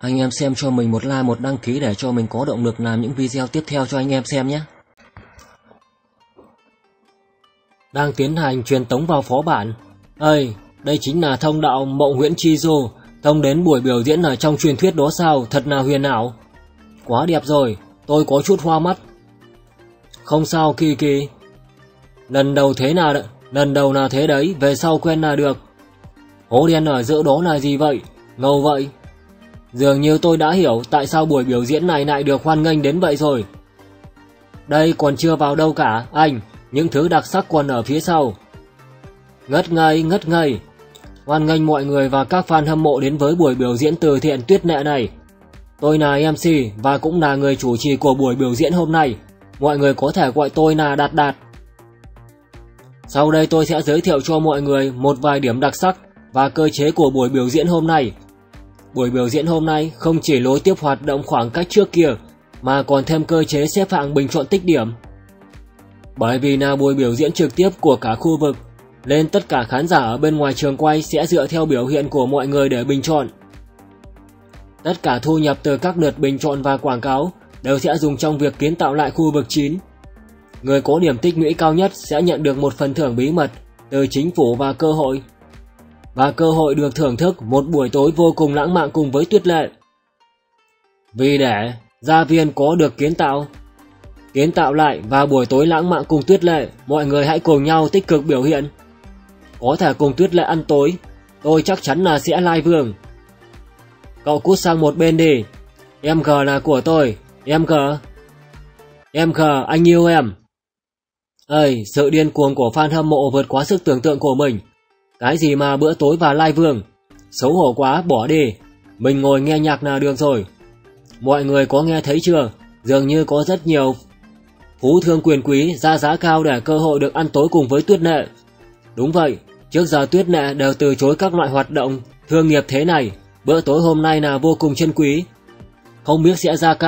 Anh em xem cho mình một like, một đăng ký để cho mình có động lực làm những video tiếp theo cho anh em xem nhé. Đang tiến hành truyền tống vào phó bản. Ơi, đây chính là thông đạo Mộng Huyễn Chi Du, thông đến buổi biểu diễn ở trong truyền thuyết đó sao, thật là huyền ảo. Quá đẹp rồi, tôi có chút hoa mắt. Không sao Kỳ Kỳ. Lần đầu là thế đấy, về sau quen là được. Hố đen ở giữa đó là gì vậy? Ngầu vậy. Dường như tôi đã hiểu tại sao buổi biểu diễn này lại được hoan nghênh đến vậy rồi. Đây còn chưa vào đâu cả, anh, những thứ đặc sắc còn ở phía sau. Ngất ngây. Hoan nghênh mọi người và các fan hâm mộ đến với buổi biểu diễn từ thiện tuyết nghệ này. Tôi là MC và cũng là người chủ trì của buổi biểu diễn hôm nay. Mọi người có thể gọi tôi là Đạt Đạt. Sau đây tôi sẽ giới thiệu cho mọi người một vài điểm đặc sắc và cơ chế của buổi biểu diễn hôm nay. Buổi biểu diễn hôm nay không chỉ nối tiếp hoạt động khoảng cách trước kia mà còn thêm cơ chế xếp hạng bình chọn tích điểm. Bởi vì là buổi biểu diễn trực tiếp của cả khu vực nên tất cả khán giả ở bên ngoài trường quay sẽ dựa theo biểu hiện của mọi người để bình chọn. Tất cả thu nhập từ các lượt bình chọn và quảng cáo đều sẽ dùng trong việc kiến tạo lại khu vực 9. Người có điểm tích lũy cao nhất sẽ nhận được một phần thưởng bí mật từ chính phủ và cơ hội được thưởng thức một buổi tối vô cùng lãng mạn cùng với Tuyết Lệ. Vì để gia viên có được kiến tạo lại và buổi tối lãng mạn cùng Tuyết Lệ, mọi người hãy cùng nhau tích cực biểu hiện. Có thể cùng Tuyết Lệ ăn tối, tôi chắc chắn là sẽ lai vương. Cậu cút sang một bên đi, em G là của tôi, em G, anh yêu em. Ơi, sự điên cuồng của fan hâm mộ vượt quá sức tưởng tượng của mình. Cái gì mà bữa tối và lai vương, xấu hổ quá, bỏ đi, mình ngồi nghe nhạc là được rồi. Mọi người có nghe thấy chưa, dường như có rất nhiều phú thương quyền quý ra giá cao để cơ hội được ăn tối cùng với Tuyết Lệ. Đúng vậy, trước giờ Tuyết Lệ đều từ chối các loại hoạt động thương nghiệp thế này, bữa tối hôm nay là vô cùng chân quý. Không biết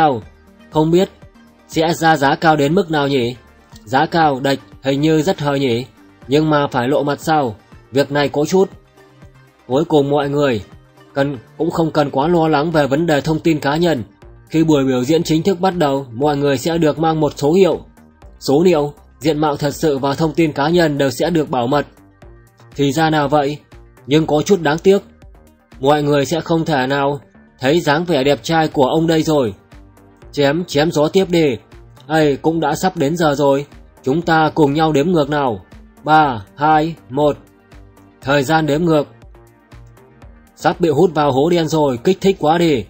sẽ ra giá cao đến mức nào nhỉ? Giá cao đạch hình như rất hời nhỉ, nhưng mà phải lộ mặt sao? Việc này có chút. Cuối cùng mọi người cũng không cần quá lo lắng về vấn đề thông tin cá nhân. Khi buổi biểu diễn chính thức bắt đầu, mọi người sẽ được mang một số liệu, diện mạo thật sự và thông tin cá nhân đều sẽ được bảo mật. Thì ra là vậy, nhưng có chút đáng tiếc. Mọi người sẽ không thể nào thấy dáng vẻ đẹp trai của ông đây rồi. Chém gió tiếp đi. Ây, cũng đã sắp đến giờ rồi. Chúng ta cùng nhau đếm ngược nào. 3, 2, 1. Thời gian đếm ngược. Sắp bị hút vào hố đen rồi, kích thích quá đi.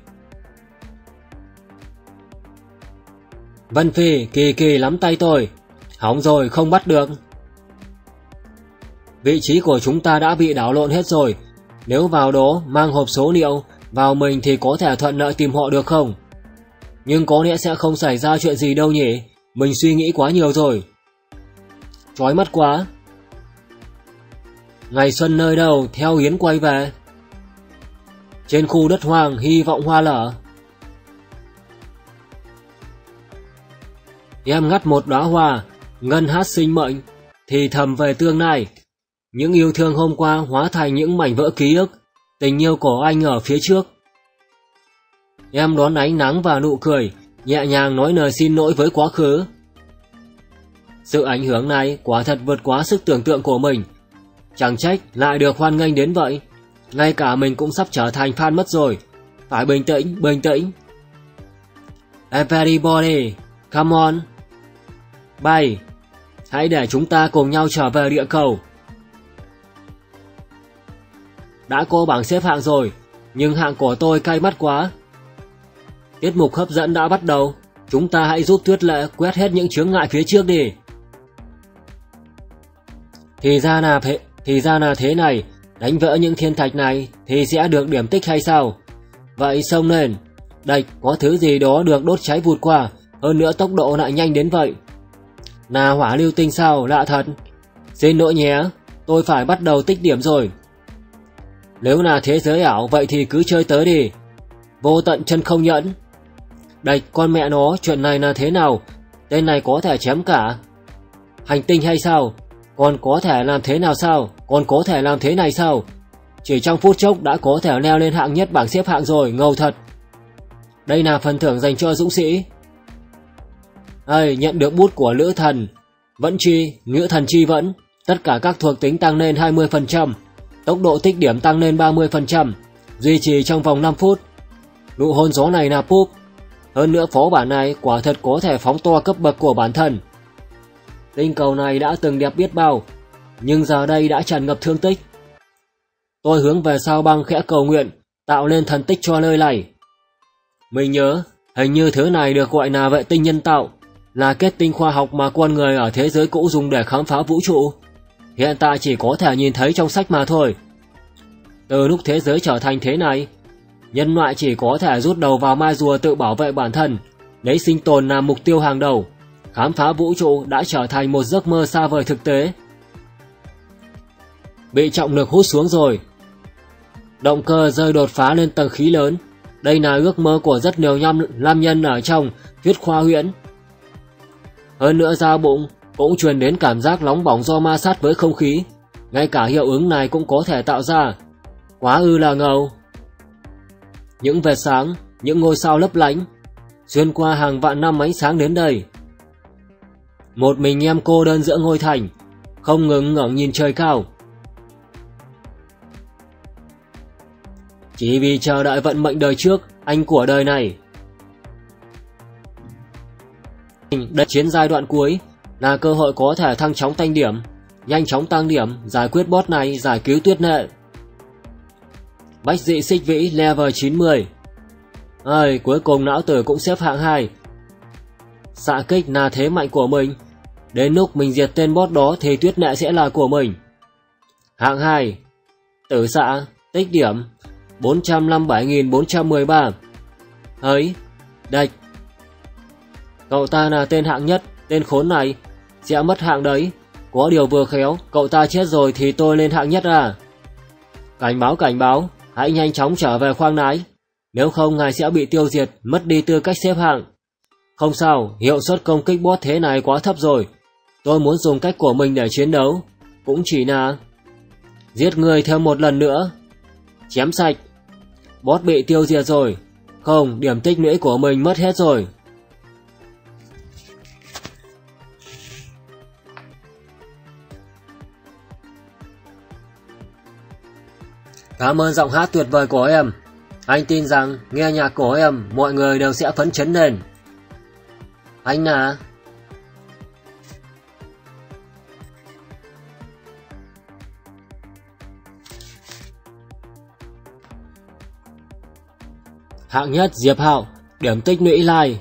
Vân Phi, Kỳ Kỳ nắm tay tôi. Hỏng rồi, không bắt được. Vị trí của chúng ta đã bị đảo lộn hết rồi. Nếu vào đó mang hộp số liệu vào mình thì có thể thuận lợi tìm họ được không? Nhưng có lẽ sẽ không xảy ra chuyện gì đâu nhỉ. Mình suy nghĩ quá nhiều rồi. Chói mắt quá. Ngày xuân nơi đâu, theo Yến quay về. Trên khu đất hoang, hy vọng hoa lở. Em ngắt một đóa hoa, ngân hát sinh mệnh, thì thầm về tương lai. Những yêu thương hôm qua hóa thành những mảnh vỡ ký ức. Tình yêu của anh ở phía trước. Em đón ánh nắng và nụ cười, nhẹ nhàng nói lời xin lỗi với quá khứ. Sự ảnh hưởng này quả thật vượt quá sức tưởng tượng của mình. Chẳng trách lại được hoan nghênh đến vậy. Ngay cả mình cũng sắp trở thành fan mất rồi. Phải bình tĩnh. Everybody, come on. Bay, hãy để chúng ta cùng nhau trở về địa cầu. Đã có bảng xếp hạng rồi, nhưng hạng của tôi cay mắt quá. Tiết mục hấp dẫn đã bắt đầu. Chúng ta hãy giúp Tuyết Lệ quét hết những chướng ngại phía trước đi. Thì ra là thế này. Đánh vỡ những thiên thạch này thì sẽ được điểm tích hay sao? Vậy xông lên. Đạch, có thứ gì đó được đốt cháy vụt qua. Hơn nữa tốc độ lại nhanh đến vậy. Là hỏa lưu tinh sao? Lạ thật. Xin lỗi nhé, tôi phải bắt đầu tích điểm rồi. Nếu là thế giới ảo vậy thì cứ chơi tới đi. Vô tận chân không nhẫn. Đạch, con mẹ nó, chuyện này là thế nào? Tên này có thể chém cả hành tinh hay sao? Còn có thể làm thế nào sao? Còn có thể làm thế này sao? Chỉ trong phút chốc đã có thể leo lên hạng nhất bảng xếp hạng rồi, ngầu thật. đây là phần thưởng dành cho dũng sĩ. Ơi, nhận được bút của Lữ Thần, Vẫn Chi, Ngữ Thần Chi Vẫn. Tất cả các thuộc tính tăng lên 20%, tốc độ tích điểm tăng lên 30%, duy trì trong vòng 5 phút. Nụ hôn gió này là púp. Hơn nữa phó bản này quả thật có thể phóng to cấp bậc của bản thân. Tinh cầu này đã từng đẹp biết bao, nhưng giờ đây đã tràn ngập thương tích. Tôi hướng về sao băng khẽ cầu nguyện, tạo nên thần tích cho nơi này. Mình nhớ, hình như thứ này được gọi là vệ tinh nhân tạo, là kết tinh khoa học mà con người ở thế giới cũ dùng để khám phá vũ trụ. Hiện tại chỉ có thể nhìn thấy trong sách mà thôi. Từ lúc thế giới trở thành thế này, nhân loại chỉ có thể rút đầu vào mai rùa tự bảo vệ bản thân, lấy sinh tồn làm mục tiêu hàng đầu. Khám phá vũ trụ đã trở thành một giấc mơ xa vời thực tế. Bị trọng lực hút xuống rồi. Động cơ rơi đột phá lên tầng khí lớn. Đây là ước mơ của rất nhiều nam nhân ở trong thuyết khoa huyễn. Hơn nữa da bụng cũng truyền đến cảm giác nóng bỏng do ma sát với không khí. Ngay cả hiệu ứng này cũng có thể tạo ra. Quá ư là ngầu. Những vệt sáng, những ngôi sao lấp lánh, xuyên qua hàng vạn năm ánh sáng đến đây. Một mình em cô đơn giữa ngôi thành, không ngừng ngẩng nhìn trời cao. Chỉ vì chờ đợi vận mệnh đời trước, anh của đời này. Đây chiến giai đoạn cuối là cơ hội có thể thăng chóng tăng điểm, nhanh chóng tăng điểm, giải quyết boss này, giải cứu tuyết nệ. Bách dị xích vĩ level 90. Ơi, cuối cùng não tử cũng xếp hạng 2. Xạ kích là thế mạnh của mình. Đến lúc mình diệt tên boss đó thì tuyết nệ sẽ là của mình. Hạng 2. Tử xạ, tích điểm 457.413. Ấy, đạch. Cậu ta là tên hạng nhất, tên khốn này sẽ mất hạng đấy. Có điều vừa khéo, cậu ta chết rồi thì tôi lên hạng nhất à. Cảnh báo, hãy nhanh chóng trở về khoang lái. Nếu không ngài sẽ bị tiêu diệt, mất đi tư cách xếp hạng. Không sao, hiệu suất công kích boss thế này quá thấp rồi. Tôi muốn dùng cách của mình để chiến đấu. Cũng chỉ là giết người thêm một lần nữa. Chém sạch. Boss bị tiêu diệt rồi. Không, điểm tích lũy của mình mất hết rồi. Cảm ơn giọng hát tuyệt vời của em. Anh tin rằng nghe nhạc của em, mọi người đều sẽ phấn chấn lên. Anh à? Hạng nhất Diệp Hạo, điểm tích lũy like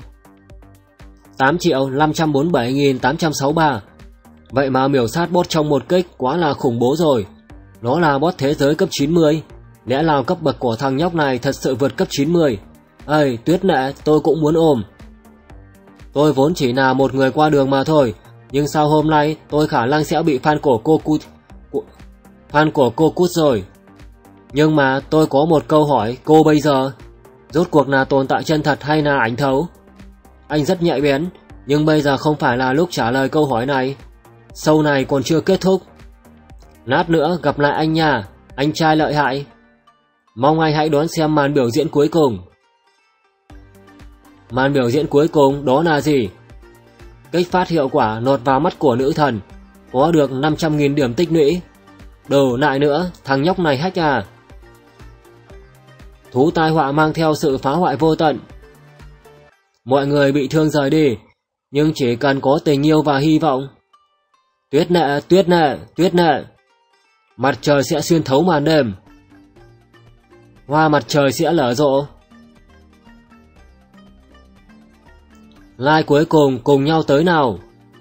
8.547.863. Vậy mà miểu sát boss trong một kích quá là khủng bố rồi. Nó là boss thế giới cấp 90. Lẽ nào cấp bậc của thằng nhóc này thật sự vượt cấp 90? Ây, tuyết nệ, tôi cũng muốn ôm. Tôi vốn chỉ là một người qua đường mà thôi, nhưng sao hôm nay tôi khả năng sẽ bị fan của cô cút rồi. Nhưng mà tôi có một câu hỏi cô bây giờ. Rốt cuộc là tồn tại chân thật hay là ảnh thấu? Anh rất nhạy bén, nhưng bây giờ không phải là lúc trả lời câu hỏi này. Show này còn chưa kết thúc. Lát nữa gặp lại anh nha, anh trai lợi hại. Mong anh hãy đón xem màn biểu diễn cuối cùng. Màn biểu diễn cuối cùng đó là gì? Kích phát hiệu quả nột vào mắt của nữ thần, có được 500.000 điểm tích lũy. Đồ lại nữa, thằng nhóc này hack à? Thú tai họa mang theo sự phá hoại vô tận. Mọi người bị thương rời đi, nhưng chỉ cần có tình yêu và hy vọng. Tuyết nệ, tuyết nệ, tuyết nệ. Mặt trời sẽ xuyên thấu màn đêm. Hoa mặt trời sẽ nở rộ. Like cuối cùng nhau tới nào.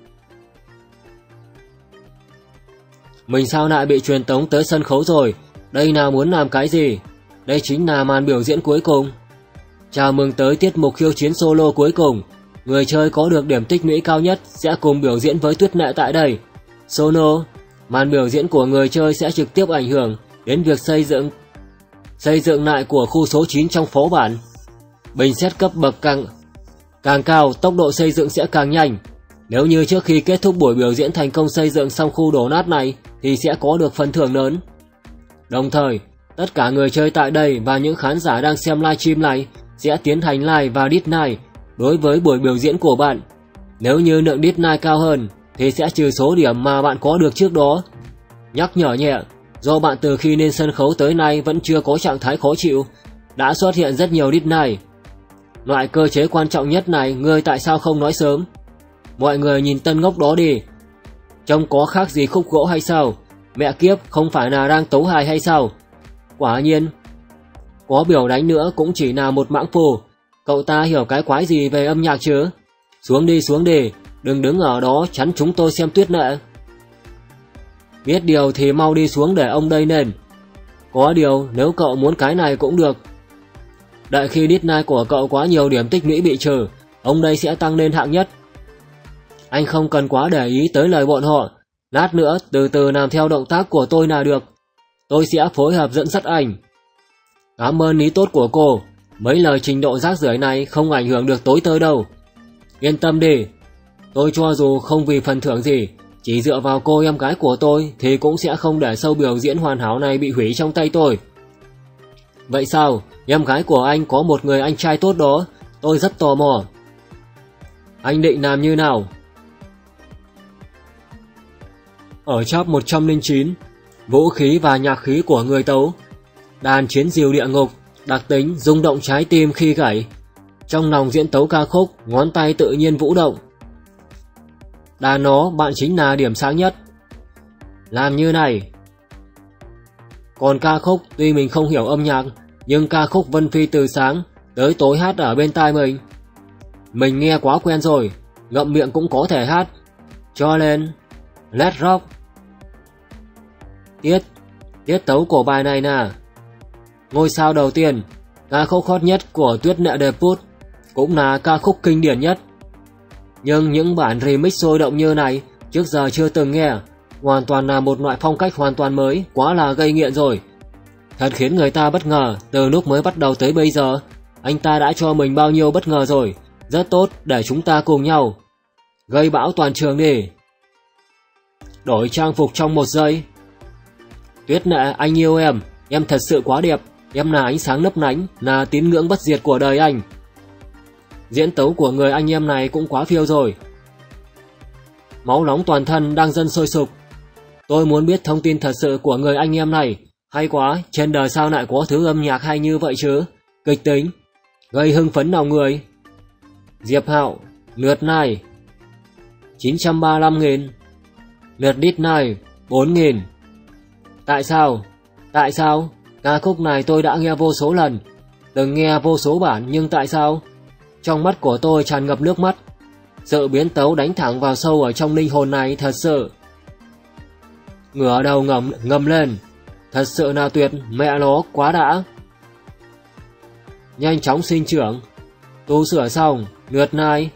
Mình sao lại bị truyền tống tới sân khấu rồi? Đây nào muốn làm cái gì? Đây chính là màn biểu diễn cuối cùng. Chào mừng tới tiết mục khiêu chiến solo cuối cùng. Người chơi có được điểm tích lũy cao nhất sẽ cùng biểu diễn với tuyết nệ tại đây. Solo, màn biểu diễn của người chơi sẽ trực tiếp ảnh hưởng đến việc xây dựng lại của khu số 9 trong phố bản. Bình xét cấp bậc càng cao, tốc độ xây dựng sẽ càng nhanh. Nếu như trước khi kết thúc buổi biểu diễn thành công xây dựng xong khu đổ nát này thì sẽ có được phần thưởng lớn. Đồng thời, tất cả người chơi tại đây và những khán giả đang xem livestream này sẽ tiến hành like và dislike đối với buổi biểu diễn của bạn. Nếu như lượng dislike cao hơn thì sẽ trừ số điểm mà bạn có được trước đó. Nhắc nhở nhẹ, do bạn từ khi lên sân khấu tới nay vẫn chưa có trạng thái khó chịu, đã xuất hiện rất nhiều dislike. Loại cơ chế quan trọng nhất này ngươi tại sao không nói sớm? Mọi người nhìn tên ngốc đó đi. Trông có khác gì khúc gỗ hay sao? Mẹ kiếp, không phải là đang tấu hài hay sao? Quả nhiên, có biểu đánh nữa cũng chỉ là một mãng phù. Cậu ta hiểu cái quái gì về âm nhạc chứ? Xuống đi, đừng đứng ở đó chắn chúng tôi xem tuyết nệ. Biết điều thì mau đi xuống để ông đây lên. Có điều nếu cậu muốn cái này cũng được. Đợi khi dislike của cậu quá nhiều điểm tích lũy bị trừ, ông đây sẽ tăng lên hạng nhất. Anh không cần quá để ý tới lời bọn họ. Lát nữa từ từ làm theo động tác của tôi là được. Tôi sẽ phối hợp dẫn dắt anh. Cảm ơn ý tốt của cô. Mấy lời trình độ rác rưởi này không ảnh hưởng được tối tôi đâu. Yên tâm đi. Tôi cho dù không vì phần thưởng gì, chỉ dựa vào cô em gái của tôi thì cũng sẽ không để show biểu diễn hoàn hảo này bị hủy trong tay tôi. Vậy sao? Em gái của anh có một người anh trai tốt đó. Tôi rất tò mò. Anh định làm như nào? Ở chap 109, vũ khí và nhạc khí của người tấu. Đàn chiến diều địa ngục, đặc tính rung động trái tim khi gảy. Trong lòng diễn tấu ca khúc, ngón tay tự nhiên vũ động. Đàn nó bạn chính là điểm sáng nhất. Làm như này. Còn ca khúc tuy mình không hiểu âm nhạc, nhưng ca khúc Vân Phi từ sáng tới tối hát ở bên tai mình nghe quá quen rồi, ngậm miệng cũng có thể hát. Cho nên let's rock. Tiết tấu của bài này nè. Ngôi sao đầu tiên, ca khúc hot nhất của Tuyết Nệ Debut, cũng là ca khúc kinh điển nhất. Nhưng những bản remix sôi động như này trước giờ chưa từng nghe, hoàn toàn là một loại phong cách hoàn toàn mới, quá là gây nghiện rồi. Thật khiến người ta bất ngờ, từ lúc mới bắt đầu tới bây giờ, anh ta đã cho mình bao nhiêu bất ngờ rồi. Rất tốt, để chúng ta cùng nhau gây bão toàn trường đi. Đổi trang phục trong 1 giây. Tuyết Nệ, anh yêu em thật sự quá đẹp, em là ánh sáng lấp lánh, là tín ngưỡng bất diệt của đời anh. Diễn tấu của người anh em này cũng quá phiêu rồi. Máu nóng toàn thân đang dần sôi sục. Tôi muốn biết thông tin thật sự của người anh em này. Hay quá, trên đời sao lại có thứ âm nhạc hay như vậy chứ? Kịch tính, gây hưng phấn lòng người. Diệp Hạo, lượt này 935.000, lượt đít này 4.000. Tại sao? Ca khúc này tôi đã nghe vô số lần, từng nghe vô số bản, nhưng tại sao? Trong mắt của tôi tràn ngập nước mắt. Sự biến tấu đánh thẳng vào sâu ở trong linh hồn này thật sự. Ngửa đầu ngầm lên. Thật sự là tuyệt, mẹ nó quá đã. Nhanh chóng sinh trưởng. Tu sửa xong, lượt này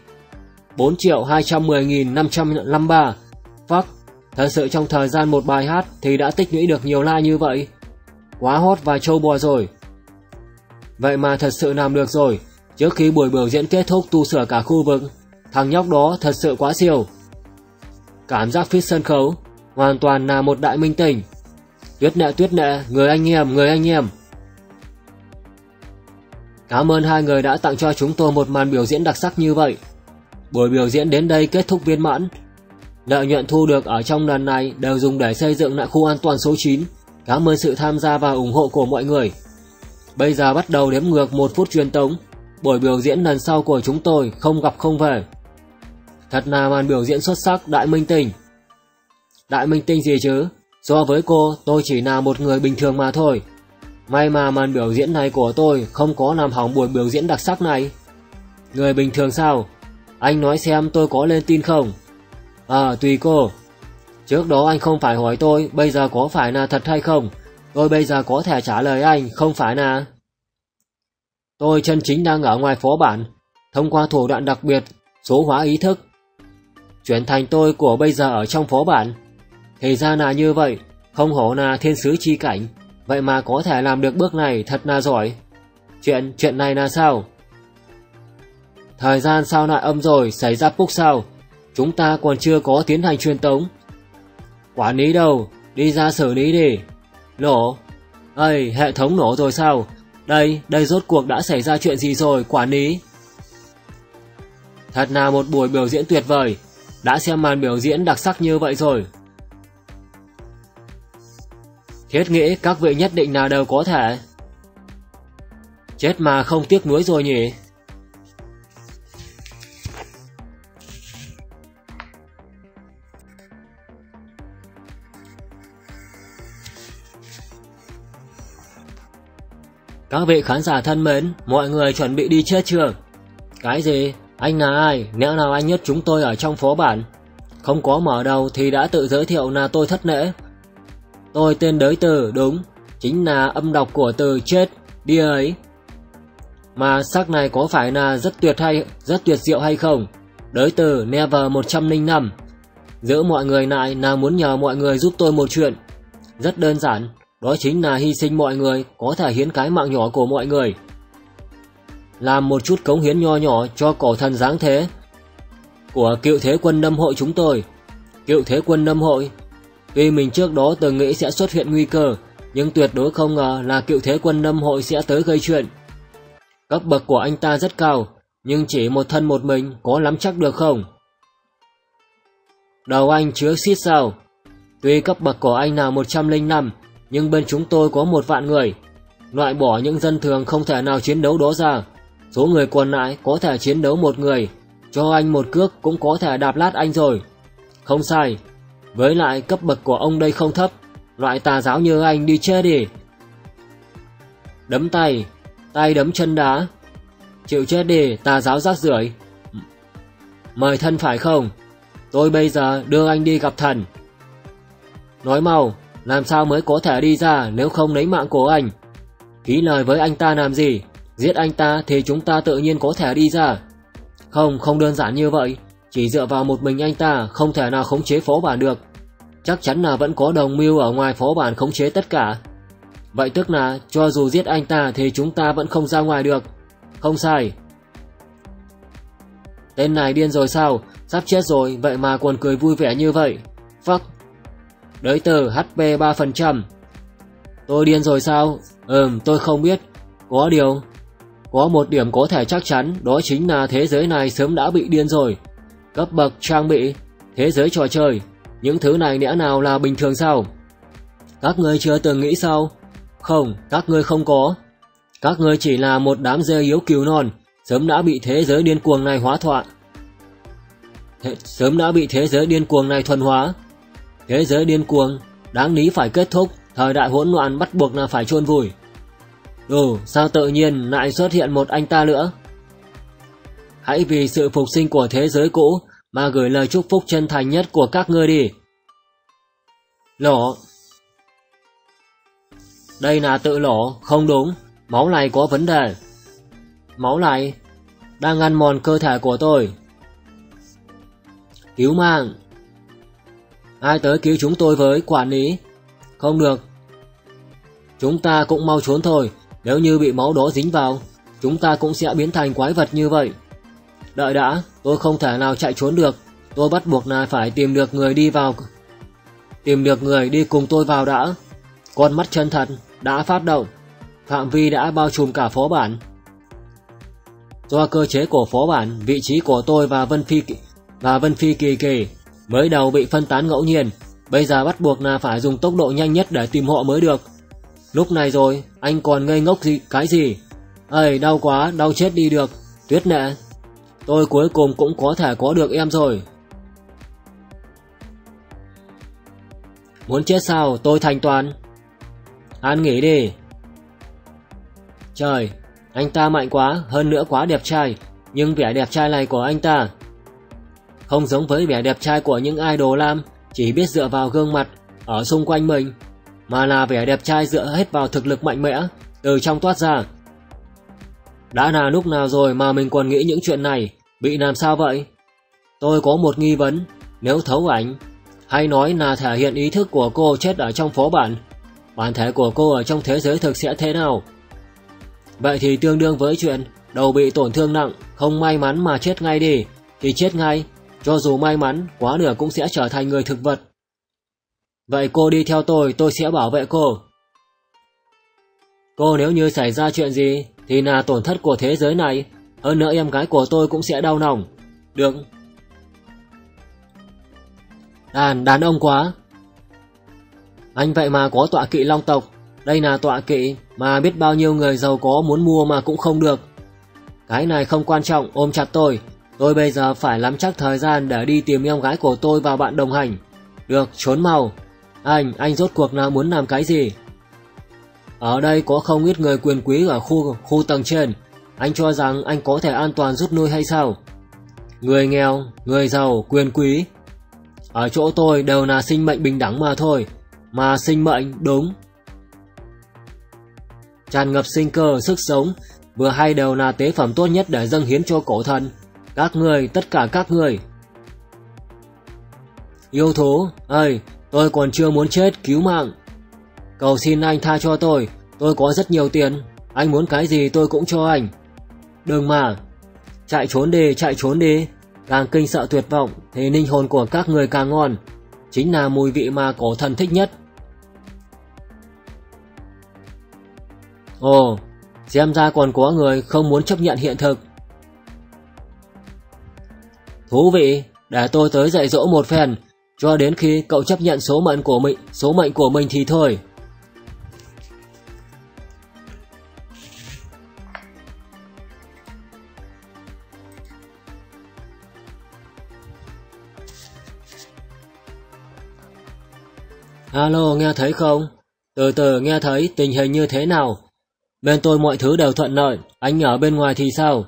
4.210.553. Fuck, thật sự trong thời gian một bài hát thì đã tích lũy được nhiều like như vậy. Quá hot và trâu bò rồi. Vậy mà thật sự làm được rồi. Trước khi buổi biểu diễn kết thúc tu sửa cả khu vực. Thằng nhóc đó thật sự quá siêu. Cảm giác fit sân khấu, hoàn toàn là một đại minh tinh. Tuyết Nệ, người anh em. Cảm ơn hai người đã tặng cho chúng tôi một màn biểu diễn đặc sắc như vậy. Buổi biểu diễn đến đây kết thúc viên mãn. Lợi nhuận thu được ở trong lần này đều dùng để xây dựng lại khu an toàn số 9. Cảm ơn sự tham gia và ủng hộ của mọi người. Bây giờ bắt đầu đếm ngược 1 phút truyền tống. Buổi biểu diễn lần sau của chúng tôi không gặp không về. Thật là màn biểu diễn xuất sắc, đại minh tinh. Đại minh tinh gì chứ? So với cô, tôi chỉ là một người bình thường mà thôi. May mà màn biểu diễn này của tôi không có làm hỏng buổi biểu diễn đặc sắc này. Người bình thường sao? Anh nói xem tôi có lên tin không? Tùy cô. Trước đó anh không phải hỏi tôi bây giờ có phải là thật hay không. Tôi bây giờ có thể trả lời anh, không phải là. Tôi chân chính đang ở ngoài phó bản, thông qua thủ đoạn đặc biệt, số hóa ý thức, chuyển thành tôi của bây giờ ở trong phó bản. Thì ra là như vậy, không hổ là thiên sứ chi cảnh. Vậy mà có thể làm được bước này thật là giỏi. Chuyện này là sao? Thời gian sao lại âm rồi, xảy ra bug sao? Chúng ta còn chưa có tiến hành truyền tống. Quản lý đâu? Đi ra xử lý đi. Nổ. Ây, hệ thống nổ rồi sao? Đây rốt cuộc đã xảy ra chuyện gì rồi, quản lý? Thật là một buổi biểu diễn tuyệt vời, đã xem màn biểu diễn đặc sắc như vậy rồi. Thiết nghĩ các vị nhất định là đều có thể. Chết mà không tiếc nuối rồi nhỉ? Các vị khán giả thân mến, mọi người chuẩn bị đi chết chưa? Cái gì? Anh là ai? Lẽ nào anh nhất chúng tôi ở trong phó bản? Không có mở đầu thì đã tự giới thiệu là tôi thất lễ. Tôi tên Đới Từ, đúng, chính là âm đọc của từ chết, đi ấy. Mà sắc này có phải là rất tuyệt diệu hay không? Đới Từ Never 105. Giữ mọi người lại là muốn nhờ mọi người giúp tôi một chuyện. Rất đơn giản, đó chính là hy sinh mọi người, có thể hiến cái mạng nhỏ của mọi người. Làm một chút cống hiến nho nhỏ cho cổ thần giáng thế của cựu thế quân Lâm hội chúng tôi. Cựu thế quân Lâm hội, tuy mình trước đó từng nghĩ sẽ xuất hiện nguy cơ, nhưng tuyệt đối không ngờ là cựu thế quân Lâm hội sẽ tới gây chuyện. Cấp bậc của anh ta rất cao, nhưng chỉ một thân một mình có nắm chắc được không? Đầu anh chứa xít sao? Tuy cấp bậc của anh là 105, nhưng bên chúng tôi có 1.000.000 người. Loại bỏ những dân thường không thể nào chiến đấu đó ra, số người còn lại có thể chiến đấu một người, cho anh một cước cũng có thể đạp lát anh rồi. Không sai, với lại cấp bậc của ông đây không thấp, loại tà giáo như anh đi chết đi. Đấm tay, tay đấm chân đá. Chịu chết đi, tà giáo rác rưởi. Mời thân phải không? Tôi bây giờ đưa anh đi gặp thần. Nói mau, làm sao mới có thể đi ra nếu không lấy mạng của anh? Ký lời với anh ta làm gì? Giết anh ta thì chúng ta tự nhiên có thể đi ra. Không đơn giản như vậy. Chỉ dựa vào một mình anh ta không thể nào khống chế phó bản được. Chắc chắn là vẫn có đồng mưu ở ngoài phó bản khống chế tất cả. Vậy tức là cho dù giết anh ta thì chúng ta vẫn không ra ngoài được. Không sai. Tên này điên rồi sao? Sắp chết rồi vậy mà còn cười vui vẻ như vậy. Fuck. Đới Từ HP 3%. Tôi điên rồi sao? Tôi không biết. Có một điểm có thể chắc chắn, đó chính là thế giới này sớm đã bị điên rồi. Cấp bậc trang bị, thế giới trò chơi, những thứ này lẽ nào là bình thường sao? Các ngươi chưa từng nghĩ sao? Không, các ngươi không có. Các ngươi chỉ là một đám dê yếu cừu non, sớm đã bị thế giới điên cuồng này sớm đã bị thế giới điên cuồng này thuần hóa. Thế giới điên cuồng, đáng lý phải kết thúc, thời đại hỗn loạn bắt buộc là phải chôn vùi. Sao tự nhiên lại xuất hiện một anh ta nữa? Hãy vì sự phục sinh của thế giới cũ mà gửi lời chúc phúc chân thành nhất của các ngươi đi. Lỗ. Đây là tự lỗ, không đúng, máu này có vấn đề. Máu này đang ăn mòn cơ thể của tôi. Cứu mạng. Ai tới cứu chúng tôi với, quản lý? Không được. Chúng ta cũng mau trốn thôi, nếu như bị máu đó dính vào, chúng ta cũng sẽ biến thành quái vật như vậy. Đợi đã, tôi không thể nào chạy trốn được, tôi bắt buộc là phải tìm được người đi cùng tôi vào đã. Con mắt chân thật đã phát động, phạm vi đã bao trùm cả phó bản. Do cơ chế của phó bản, vị trí của tôi và Vân Phi Kỳ Kỳ mới đầu bị phân tán ngẫu nhiên, bây giờ bắt buộc là phải dùng tốc độ nhanh nhất để tìm họ mới được. Lúc này rồi, anh còn ngây ngốc cái gì? Ây, đau quá, đau chết đi được. Tuyết Nệ, tôi cuối cùng cũng có thể có được em rồi. Muốn chết sao? Tôi thành toàn. An nghỉ đi. Trời, anh ta mạnh quá, hơn nữa quá đẹp trai. Nhưng vẻ đẹp trai này của anh ta không giống với vẻ đẹp trai của những idol nam chỉ biết dựa vào gương mặt ở xung quanh mình, mà là vẻ đẹp trai dựa hết vào thực lực mạnh mẽ từ trong toát ra. Đã là lúc nào rồi mà mình còn nghĩ những chuyện này? Bị làm sao vậy? Tôi có một nghi vấn, nếu thấu ảnh, hay nói là thể hiện ý thức của cô chết ở trong phó bản, bản thể của cô ở trong thế giới thực sẽ thế nào? Vậy thì tương đương với chuyện đầu bị tổn thương nặng, không may mắn mà chết ngay đi, thì chết ngay, cho dù may mắn, quá nửa cũng sẽ trở thành người thực vật. Vậy cô đi theo tôi sẽ bảo vệ cô. Cô nếu như xảy ra chuyện gì thì là tổn thất của thế giới này. Hơn nữa em gái của tôi cũng sẽ đau lòng. Được. Đàn ông quá. Anh vậy mà có tọa kỵ long tộc. Đây là tọa kỵ mà biết bao nhiêu người giàu có muốn mua mà cũng không được. Cái này không quan trọng, ôm chặt tôi. Tôi bây giờ phải nắm chắc thời gian để đi tìm em gái của tôi và bạn đồng hành. Được, trốn mau. Anh rốt cuộc là muốn làm cái gì? Ở đây có không ít người quyền quý ở khu tầng trên. Anh cho rằng anh có thể an toàn rút lui hay sao? Người nghèo, người giàu, quyền quý. Ở chỗ tôi đều là sinh mệnh bình đẳng mà thôi. Mà sinh mệnh đúng. Tràn ngập sinh cơ, sức sống. Vừa hay đều là tế phẩm tốt nhất để dâng hiến cho cổ thần. Các người, tất cả các người. Yêu thú, tôi còn chưa muốn chết, cứu mạng. Cầu xin anh tha cho tôi có rất nhiều tiền. Anh muốn cái gì tôi cũng cho anh. Đừng mà. Chạy trốn đi. Càng kinh sợ tuyệt vọng thì linh hồn của các người càng ngon. Chính là mùi vị mà cổ thần thích nhất. Ồ, xem ra còn có người không muốn chấp nhận hiện thực. Thú vị, để tôi tới dạy dỗ một phen, cho đến khi cậu chấp nhận số mệnh của mình thì thôi. Alo, nghe thấy không? Từ từ nghe thấy, tình hình như thế nào? Bên tôi mọi thứ đều thuận lợi, anh ở bên ngoài thì sao?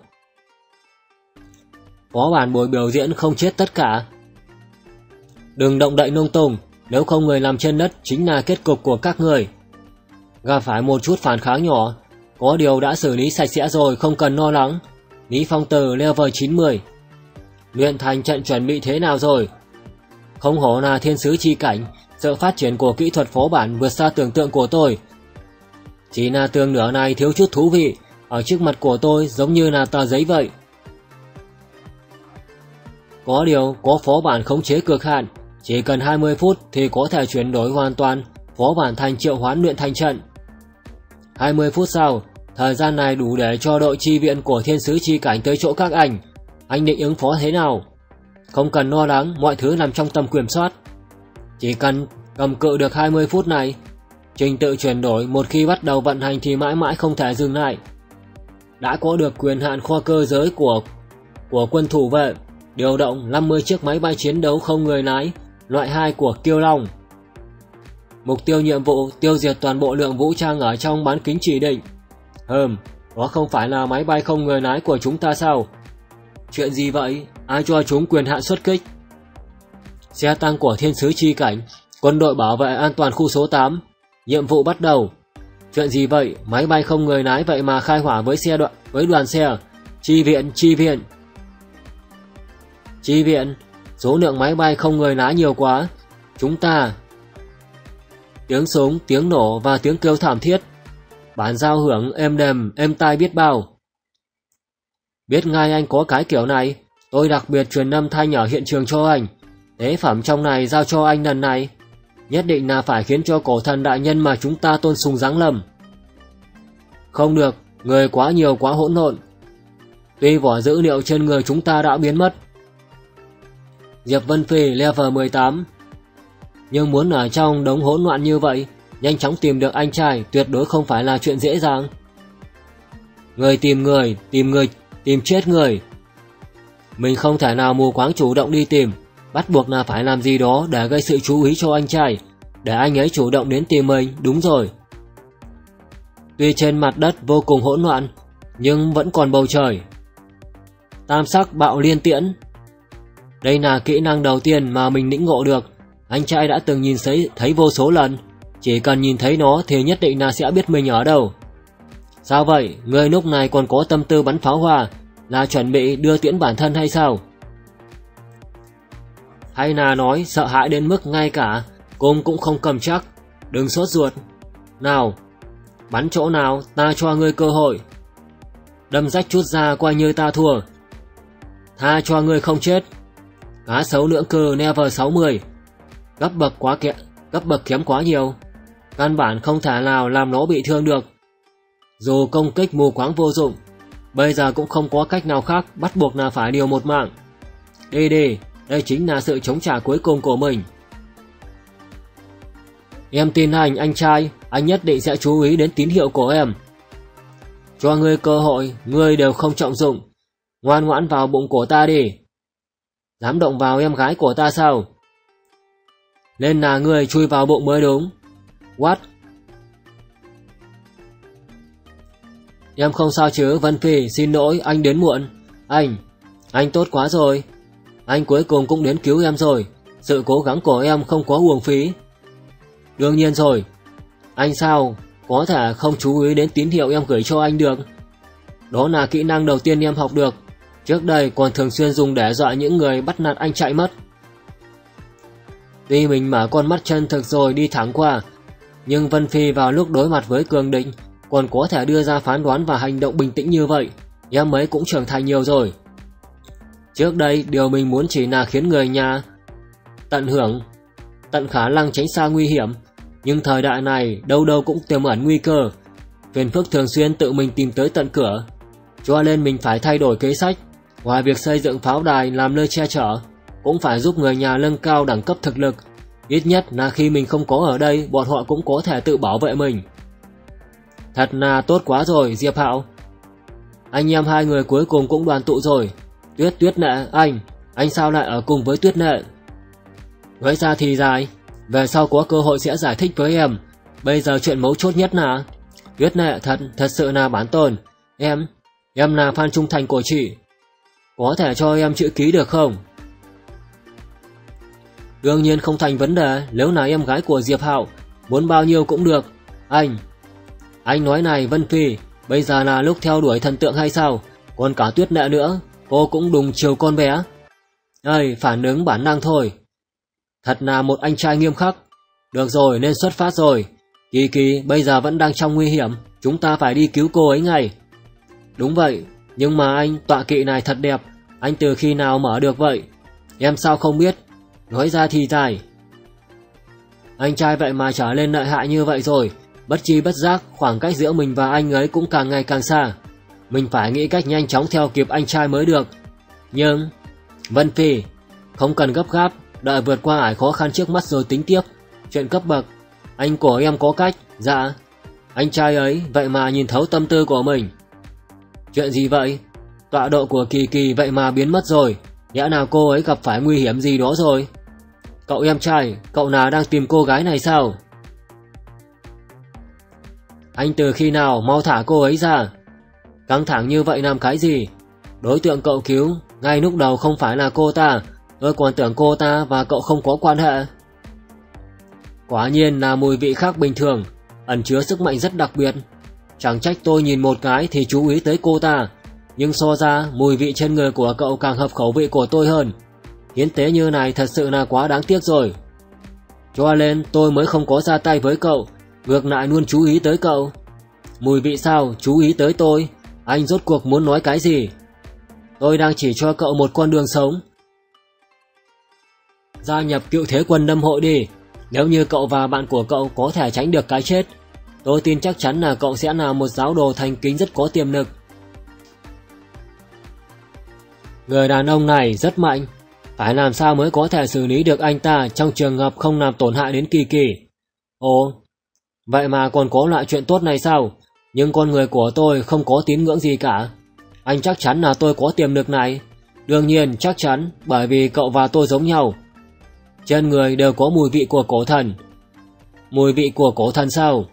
Phó bản buổi biểu diễn không chết tất cả. Đừng động đậy lung tung, nếu không người nằm trên đất chính là kết cục của các người. Gặp phải một chút phản kháng nhỏ, có điều đã xử lý sạch sẽ rồi, không cần lo lắng. Lý Phong Từ level 90. Luyện thành trận chuẩn bị thế nào rồi? Không hổ là thiên sứ chi cảnh, sự phát triển của kỹ thuật phó bản vượt xa tưởng tượng của tôi. Chỉ là tường nửa này thiếu chút thú vị, ở trước mặt của tôi giống như là tờ giấy vậy. Có điều có phó bản khống chế cực hạn, chỉ cần 20 phút thì có thể chuyển đổi hoàn toàn phó bản thành triệu hoán luyện thành trận. 20 phút sau, thời gian này đủ để cho đội chi viện của thiên sứ chi cảnh tới chỗ các anh định ứng phó thế nào? Không cần lo lắng, mọi thứ nằm trong tầm kiểm soát. Chỉ cần cầm cự được 20 phút này, trình tự chuyển đổi một khi bắt đầu vận hành thì mãi mãi không thể dừng lại. Đã có được quyền hạn kho cơ giới của quân thủ vệ, điều động 50 chiếc máy bay chiến đấu không người lái, loại 2 của Kiêu Long. Mục tiêu nhiệm vụ tiêu diệt toàn bộ lượng vũ trang ở trong bán kính chỉ định. Đó không phải là máy bay không người lái của chúng ta sao? Chuyện gì vậy? Ai cho chúng quyền hạn xuất kích? Xe tăng của thiên sứ chi cảnh, quân đội bảo vệ an toàn khu số 8. Nhiệm vụ bắt đầu. Chuyện gì vậy? Máy bay không người lái vậy mà khai hỏa với đoàn xe. Chi viện. Số lượng máy bay không người lái nhiều quá. Chúng ta. Tiếng súng, tiếng nổ và tiếng kêu thảm thiết. Bản giao hưởng êm đềm, êm tai biết bao. Biết ngay anh có cái kiểu này, tôi đặc biệt truyền âm thanh ở hiện trường cho anh. Tế phẩm trong này giao cho anh lần này. Nhất định là phải khiến cho cổ thần đại nhân mà chúng ta tôn sùng giáng lâm. Không được, người quá nhiều quá hỗn độn. Tuy vỏ dữ liệu trên người chúng ta đã biến mất. Diệp Vân Phi level 18. Nhưng muốn ở trong đống hỗn loạn như vậy, nhanh chóng tìm được anh trai tuyệt đối không phải là chuyện dễ dàng. Người, tìm chết người. Mình không thể nào mù quáng chủ động đi tìm, bắt buộc là phải làm gì đó để gây sự chú ý cho anh trai, để anh ấy chủ động đến tìm mình, đúng rồi. Tuy trên mặt đất vô cùng hỗn loạn, nhưng vẫn còn bầu trời. Tam sắc bạo liên tiễn. Đây là kỹ năng đầu tiên mà mình lĩnh ngộ được. Anh trai đã từng nhìn thấy vô số lần, chỉ cần nhìn thấy nó thì nhất định là sẽ biết mình ở đâu. Sao vậy, người lúc này còn có tâm tư bắn pháo hoa, là chuẩn bị đưa tiễn bản thân hay sao? Hay là nói sợ hãi đến mức ngay cả cung cũng không cầm chắc? Đừng sốt ruột. Nào, bắn chỗ nào, ta cho ngươi cơ hội. Đâm rách chút ra coi như ta thua. Tha cho ngươi không chết. Cá sấu lưỡng cư level 60. Cấp bậc kém quá nhiều, căn bản không thể nào làm nó bị thương được. dù công kích mù quáng vô dụng, bây giờ cũng không có cách nào khác, bắt buộc là phải liều một mạng. Đi đi, đây chính là sự chống trả cuối cùng của mình. Em tin anh trai, anh nhất định sẽ chú ý đến tín hiệu của em. Cho ngươi cơ hội, ngươi đều không trọng dụng. Ngoan ngoãn vào bụng của ta đi. Dám động vào em gái của ta sao? Nên là ngươi chui vào bụng mới đúng. What? Em không sao chứ, Vân Phi, xin lỗi, anh đến muộn. Anh tốt quá rồi. Anh cuối cùng cũng đến cứu em rồi. Sự cố gắng của em không có uổng phí. Đương nhiên rồi. Anh sao có thể không chú ý đến tín hiệu em gửi cho anh được? Đó là kỹ năng đầu tiên em học được. Trước đây còn thường xuyên dùng để dọa những người bắt nạt anh chạy mất. Tuy mình mở con mắt chân thực rồi đi thẳng qua, nhưng Vân Phi vào lúc đối mặt với cường địch còn có thể đưa ra phán đoán và hành động bình tĩnh như vậy. Em ấy cũng trưởng thành nhiều rồi. Trước đây điều mình muốn chỉ là khiến người nhà tận khả năng tránh xa nguy hiểm, nhưng thời đại này đâu đâu cũng tiềm ẩn nguy cơ, phiền phức thường xuyên tự mình tìm tới tận cửa. Cho nên mình phải thay đổi kế sách. Ngoài việc xây dựng pháo đài làm nơi che chở, cũng phải giúp người nhà nâng cao đẳng cấp thực lực. Ít nhất là khi mình không có ở đây, bọn họ cũng có thể tự bảo vệ mình. Thật là tốt quá rồi, Diệp Hạo. Anh em hai người cuối cùng cũng đoàn tụ rồi. Tuyết Nệ, anh sao lại ở cùng với Tuyết Nệ? Nói ra thì dài, về sau có cơ hội sẽ giải thích với em. Bây giờ chuyện mấu chốt nhất là Tuyết Nệ thật sự là bản tôn. Em là fan trung thành của chị. Có thể cho em chữ ký được không? Đương nhiên không thành vấn đề, nếu là em gái của Diệp Hạo, muốn bao nhiêu cũng được. Anh nói này Vân Phi, bây giờ là lúc theo đuổi thần tượng hay sao? Còn cả Tuyết Nệ nữa, cô cũng đùng chiều con bé. Phản ứng bản năng thôi. Thật là một anh trai nghiêm khắc. Được rồi, nên xuất phát rồi. Kỳ bây giờ vẫn đang trong nguy hiểm, chúng ta phải đi cứu cô ấy ngay. Đúng vậy, nhưng mà anh, tọa kỵ này thật đẹp. Anh từ khi nào mở được vậy? Em sao không biết? Nói ra thì dài. Anh trai vậy mà trở lên lợi hại như vậy rồi. Bất chi bất giác, khoảng cách giữa mình và anh ấy cũng càng ngày càng xa. Mình phải nghĩ cách nhanh chóng theo kịp anh trai mới được. Nhưng Vân Phi, không cần gấp gáp, đợi vượt qua ải khó khăn trước mắt rồi tính tiếp. Chuyện cấp bậc, anh của em có cách. Dạ. Anh trai ấy vậy mà nhìn thấu tâm tư của mình. Chuyện gì vậy? Tọa độ của Kỳ vậy mà biến mất rồi. Lẽ nào cô ấy gặp phải nguy hiểm gì đó rồi? Cậu em trai, cậu nào đang tìm cô gái này sao? Anh từ khi nào mau thả cô ấy ra? Căng thẳng như vậy làm cái gì? Đối tượng cậu cứu ngay lúc đầu không phải là cô ta. Tôi còn tưởng cô ta và cậu không có quan hệ. Quả nhiên là mùi vị khác bình thường, ẩn chứa sức mạnh rất đặc biệt. Chẳng trách tôi nhìn một cái thì chú ý tới cô ta. Nhưng so ra mùi vị trên người của cậu càng hợp khẩu vị của tôi hơn. Hiến tế như này thật sự là quá đáng tiếc rồi. Cho nên tôi mới không có ra tay với cậu, ngược lại luôn chú ý tới cậu. Mùi vị sao, chú ý tới tôi? Anh rốt cuộc muốn nói cái gì? Tôi đang chỉ cho cậu một con đường sống. Gia nhập Cựu Thế Quân Đâm Hội đi. Nếu như cậu và bạn của cậu có thể tránh được cái chết, tôi tin chắc chắn là cậu sẽ là một giáo đồ thành kính rất có tiềm lực. Người đàn ông này rất mạnh. Phải làm sao mới có thể xử lý được anh ta trong trường hợp không làm tổn hại đến Kỳ? Ồ, vậy mà còn có loại chuyện tốt này sao? Nhưng con người của tôi không có tín ngưỡng gì cả. Anh chắc chắn là tôi có tiềm lực này. Đương nhiên chắc chắn, bởi vì cậu và tôi giống nhau. Trên người đều có mùi vị của cổ thần. Mùi vị của cổ thần sao?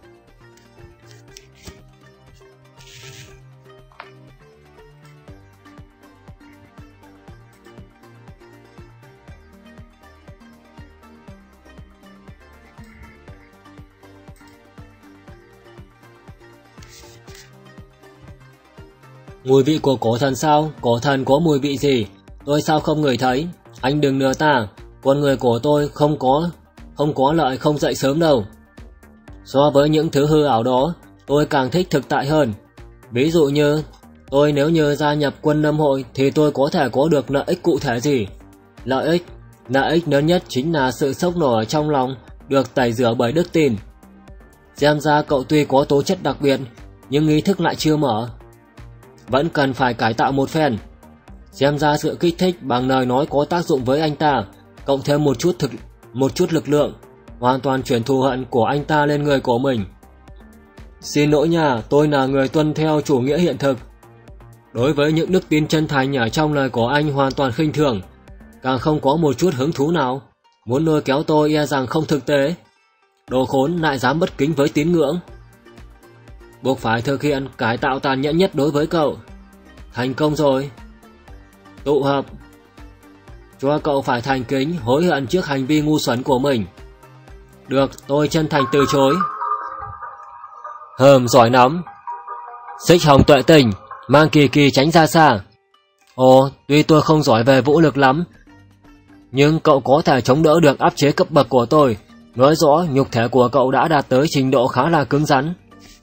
Mùi vị của cổ thần sao? Cổ thần có mùi vị gì? Tôi sao không ngửi thấy? Anh đừng lừa ta. Con người của tôi không có lợi không dậy sớm đâu. So với những thứ hư ảo đó, tôi càng thích thực tại hơn. Ví dụ như tôi nếu như gia nhập Quân Lâm Hội thì tôi có thể có được lợi ích cụ thể gì? Lợi ích lớn nhất chính là sự sốc nổi ở trong lòng được tẩy rửa bởi đức tin. Xem ra cậu tuy có tố chất đặc biệt, nhưng ý thức lại chưa mở. Vẫn cần phải cải tạo một phen. Xem ra sự kích thích bằng lời nói có tác dụng với anh ta, cộng thêm một chút lực lượng, hoàn toàn chuyển thù hận của anh ta lên người của mình. Xin lỗi nha, tôi là người tuân theo chủ nghĩa hiện thực. Đối với những đức tin chân thành ở trong lời của anh hoàn toàn khinh thường, càng không có một chút hứng thú nào. Muốn lôi kéo tôi e rằng không thực tế. Đồ khốn lại dám bất kính với tín ngưỡng. Buộc phải thực hiện cải tạo tàn nhẫn nhất đối với cậu. Thành công rồi. Tụ hợp. Cho cậu phải thành kính hối hận trước hành vi ngu xuẩn của mình. Được, tôi chân thành từ chối. Giỏi lắm. Xích hồng tuệ tình, mang kỳ kỳ tránh ra xa. Ồ, tuy tôi không giỏi về vũ lực lắm, nhưng cậu có thể chống đỡ được áp chế cấp bậc của tôi. Nói rõ nhục thể của cậu đã đạt tới trình độ khá là cứng rắn.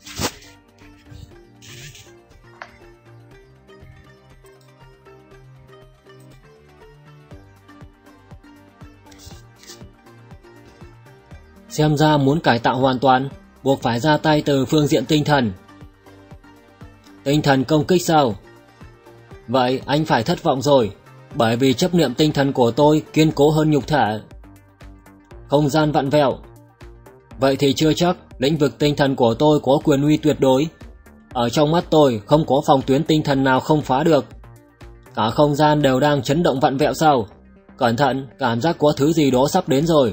Xem ra muốn cải tạo hoàn toàn, buộc phải ra tay từ phương diện tinh thần. Tinh thần công kích sao? Vậy anh phải thất vọng rồi, bởi vì chấp niệm tinh thần của tôi kiên cố hơn nhục thể. Không gian vặn vẹo. Vậy thì chưa chắc lĩnh vực tinh thần của tôi có quyền uy tuyệt đối. Ở trong mắt tôi không có phòng tuyến tinh thần nào không phá được. Cả không gian đều đang chấn động vặn vẹo sao? Cẩn thận, cảm giác có thứ gì đó sắp đến rồi.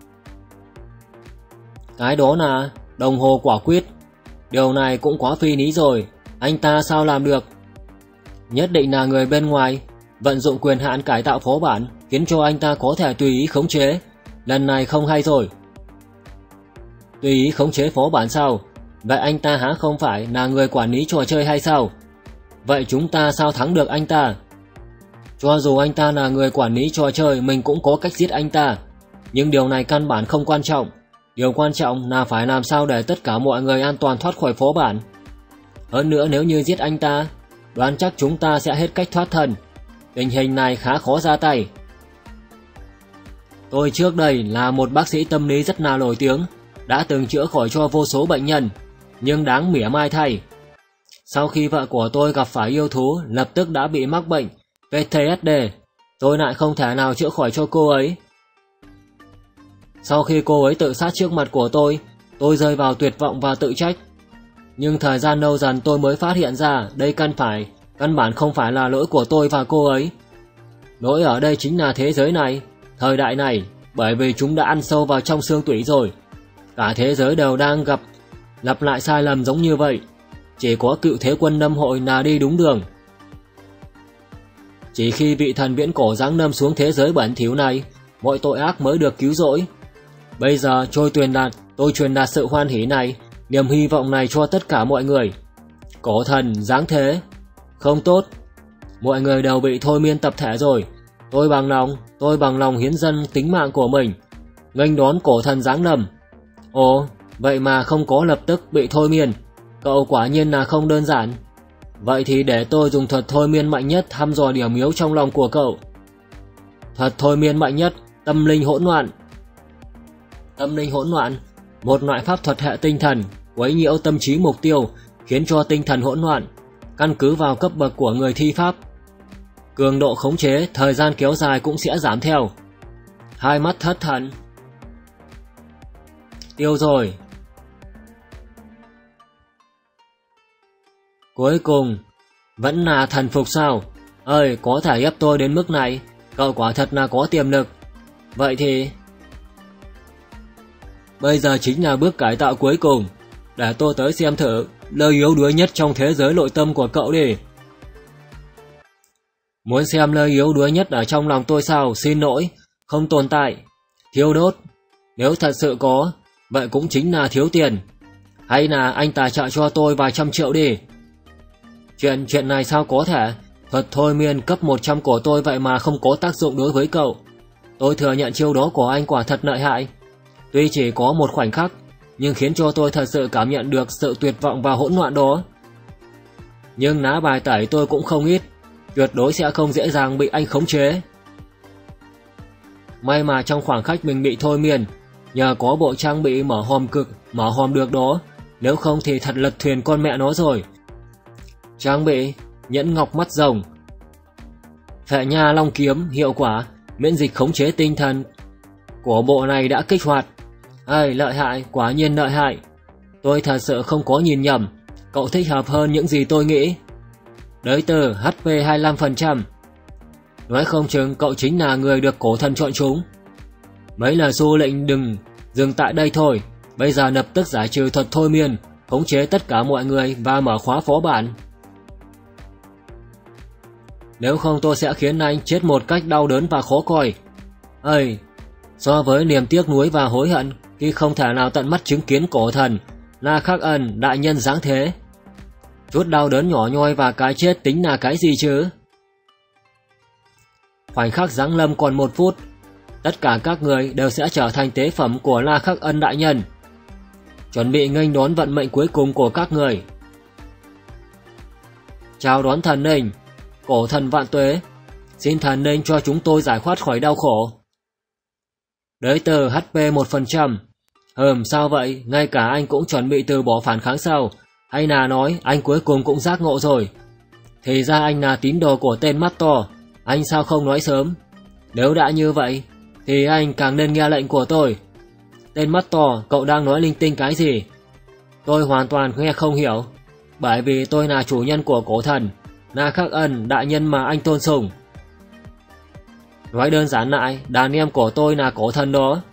Cái đó là đồng hồ quả quyết. Điều này cũng quá phi lý rồi. Anh ta sao làm được? Nhất định là người bên ngoài vận dụng quyền hạn cải tạo phó bản, khiến cho anh ta có thể tùy ý khống chế. Lần này không hay rồi. Tùy ý khống chế phó bản sao? Vậy anh ta há không phải là người quản lý trò chơi hay sao? Vậy chúng ta sao thắng được anh ta? Cho dù anh ta là người quản lý trò chơi, mình cũng có cách giết anh ta. Nhưng điều này căn bản không quan trọng. Điều quan trọng là phải làm sao để tất cả mọi người an toàn thoát khỏi phó bản. Hơn nữa, nếu như giết anh ta, đoán chắc chúng ta sẽ hết cách thoát thân. Tình hình này khá khó ra tay. Tôi trước đây là một bác sĩ tâm lý rất là nổi tiếng, đã từng chữa khỏi cho vô số bệnh nhân, nhưng đáng mỉa mai thay, sau khi vợ của tôi gặp phải yêu thú, lập tức đã bị mắc bệnh PTSD. Tôi lại không thể nào chữa khỏi cho cô ấy. Sau khi cô ấy tự sát trước mặt của tôi rơi vào tuyệt vọng và tự trách. Nhưng thời gian lâu dần tôi mới phát hiện ra đây căn bản không phải là lỗi của tôi và cô ấy. Lỗi ở đây chính là thế giới này, thời đại này, bởi vì chúng đã ăn sâu vào trong xương tủy rồi. Cả thế giới đều đang lặp lại sai lầm giống như vậy. Chỉ có cựu thế quân Lâm Hội là đi đúng đường. Chỉ khi vị thần viễn cổ giáng lâm xuống thế giới bẩn thỉu này, mọi tội ác mới được cứu rỗi. Bây giờ tôi truyền đạt sự hoan hỉ này, niềm hy vọng này cho tất cả mọi người. Cổ thần giáng thế. Không tốt. Mọi người đều bị thôi miên tập thể rồi. Tôi bằng lòng hiến dâng tính mạng của mình, nghênh đón cổ thần giáng lâm. Ồ, vậy mà không có lập tức bị thôi miên. Cậu quả nhiên là không đơn giản. Vậy thì để tôi dùng thuật thôi miên mạnh nhất thăm dò điểm yếu trong lòng của cậu. Thuật thôi miên mạnh nhất, tâm linh hỗn loạn. Tâm linh hỗn loạn, một loại pháp thuật hệ tinh thần, quấy nhiễu tâm trí mục tiêu, khiến cho tinh thần hỗn loạn. Căn cứ vào cấp bậc của người thi pháp, cường độ khống chế, thời gian kéo dài cũng sẽ giảm theo. Hai mắt thất thần. Tiêu rồi. Cuối cùng, vẫn là thần phục sao? Ơi, có thể ép tôi đến mức này, cậu quả thật là có tiềm lực. Vậy thì bây giờ chính là bước cải tạo cuối cùng. Để tôi tới xem thử lời yếu đuối nhất trong thế giới nội tâm của cậu đi. Muốn xem lời yếu đuối nhất ở trong lòng tôi sao? Xin lỗi, không tồn tại. Thiêu đốt. Nếu thật sự có, vậy cũng chính là thiếu tiền. Hay là anh tài trợ cho tôi vài trăm triệu đi. Chuyện này sao có thể? Thuật thôi miên cấp 100 của tôi vậy mà không có tác dụng đối với cậu. Tôi thừa nhận chiêu đó của anh quả thật lợi hại. Tuy chỉ có một khoảnh khắc, nhưng khiến cho tôi thật sự cảm nhận được sự tuyệt vọng và hỗn loạn đó. Nhưng lá bài tẩy tôi cũng không ít, tuyệt đối sẽ không dễ dàng bị anh khống chế. May mà trong khoảng khắc mình bị thôi miên, nhờ có bộ trang bị mở hòm được đó, nếu không thì thật lật thuyền con mẹ nó rồi. Trang bị nhẫn ngọc mắt rồng, Phệ Nha Long kiếm hiệu quả miễn dịch khống chế tinh thần của bộ này đã kích hoạt. Lợi hại, quả nhiên lợi hại. Tôi thật sự không có nhìn nhầm, cậu thích hợp hơn những gì tôi nghĩ. Đới từ HP 25%. Nói không chừng cậu chính là người được cổ thần chọn chúng. Mấy lời xu lệnh đừng dừng tại đây thôi. Bây giờ lập tức giải trừ thuật thôi miên, khống chế tất cả mọi người và mở khóa phó bản. Nếu không tôi sẽ khiến anh chết một cách đau đớn và khó coi. So với niềm tiếc nuối và hối hận khi không thể nào tận mắt chứng kiến cổ thần La Khắc Ân đại nhân giáng thế, chút đau đớn nhỏ nhoi và cái chết tính là cái gì chứ? Khoảnh khắc giáng lâm còn 1 phút, tất cả các người đều sẽ trở thành tế phẩm của La Khắc Ân đại nhân. Chuẩn bị nghênh đón vận mệnh cuối cùng của các người. Chào đón thần linh, cổ thần vạn tuế, xin thần linh cho chúng tôi giải thoát khỏi đau khổ. Đới từ HP 1%. Sao vậy, ngay cả anh cũng chuẩn bị từ bỏ phản kháng sao? Hay là nói anh cuối cùng cũng giác ngộ rồi? Thì ra anh là tín đồ của tên mắt to, anh sao không nói sớm? Nếu đã như vậy thì anh càng nên nghe lệnh của tôi. Tên mắt to, cậu đang nói linh tinh cái gì? Tôi hoàn toàn nghe không hiểu, bởi vì tôi là chủ nhân của cổ thần La Khắc Ân đại nhân mà anh tôn sùng. Nói đơn giản lại, đàn em của tôi là cổ thần đó.